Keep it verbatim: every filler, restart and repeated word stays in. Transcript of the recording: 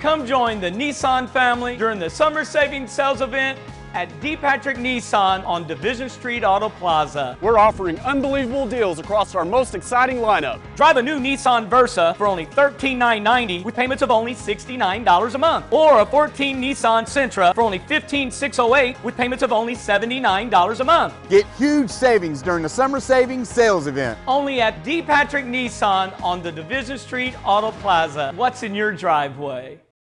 Come join the Nissan family during the summer savings sales event at D. Patrick Nissan on Division Street Auto Plaza. We're offering unbelievable deals across our most exciting lineup. Drive a new Nissan Versa for only thirteen thousand nine hundred ninety dollars with payments of only sixty-nine dollars a month. Or a fourteen Nissan Sentra for only fifteen thousand six hundred eight dollars with payments of only seventy-nine dollars a month. Get huge savings during the summer savings sales event. Only at D. Patrick Nissan on the Division Street Auto Plaza. What's in your driveway?